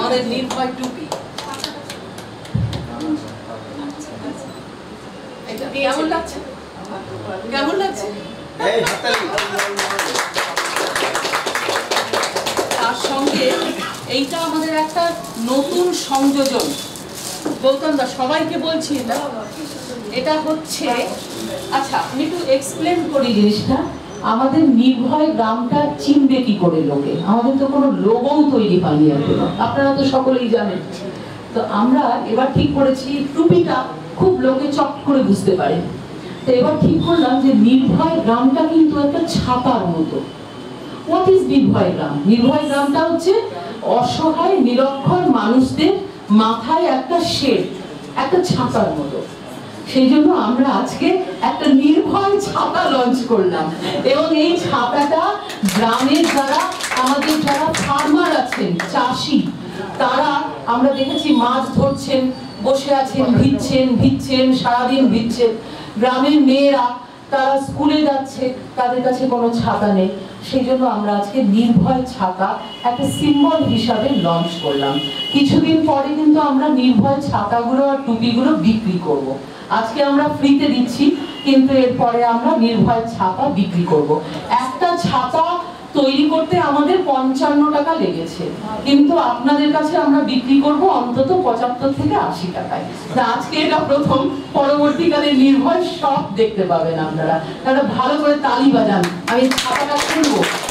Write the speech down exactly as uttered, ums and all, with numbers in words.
আমাদের নির্ভয় টুপি। কেমন লাগছে? কেমন লাগছে? তার সঙ্গে এইটা আমাদের একটা নতুন সংযোজন। গৌতম দা সবাইকে বলছি না, এটা হচ্ছে, আচ্ছা আমি একটু এক্সপ্লেন করি জিনিসটা। আমাদের নির্ভয় গ্রামটা চিনবে কি করে লোকে? আমাদের তো কোনো লোগো তৈরি হয়নি এখনো, আপনারা তো সকলেই জানেন। তো আমরা এবার ঠিক করেছি টুপিটা খুব লোকে চট করে বুঝতে পারে। তো এবার ঠিক করলাম যে নির্ভয় গ্রামটা কিন্তু একটা ছাতার মতো। হোয়াট ইজ নির্ভয় গ্রাম? নির্ভয় গ্রামটা হচ্ছে অসহায় নিরক্ষর মানুষদের মাথায় একটা শেড, একটা ছাতার মতো। সেই জন্য আমরা আজকে একটা নির্ভয় ছাতা লঞ্চ করলাম, এবং এই ছাতাটা গ্রামের যারা আমাদের যারা ফার্মার আছেন, চাষি, তারা আমরা দেখেছি মাছ ধরছেন, বসে আছেন, ভিজছেন ভিজছেন সারাদিন ভিজছেন। গ্রামের মেয়েরা তারা স্কুলে যাচ্ছে, তাদের কাছে কোনো ছাতা নেই। সেই জন্য আমরা আজকে নির্ভয় ছাতা একটা সিম্বল হিসাবে লঞ্চ করলাম। কিছুদিন পরে কিন্তু আমরা নির্ভয় ছাতাগুলো আর টুপিগুলো বিক্রি করব। আজকে আমরা ফ্রিতে দিচ্ছি, কিন্তু এরপরে আমরা নির্ভয় ছাতা বিক্রি করব। একটা ছাতা তৈরি করতে আমাদের পঞ্চান্ন টাকা লেগেছে, কিন্তু আপনাদের কাছে আমরা বিক্রি করব অন্তত পঁচাত্তর থেকে আশি টাকায়। আজকে এটা প্রথম, পরবর্তীকালে নির্ভয় সব দেখতে পাবেন আপনারা। তারা ভালো করে তালি বাজান, আমি ছাতাটা খুলবো।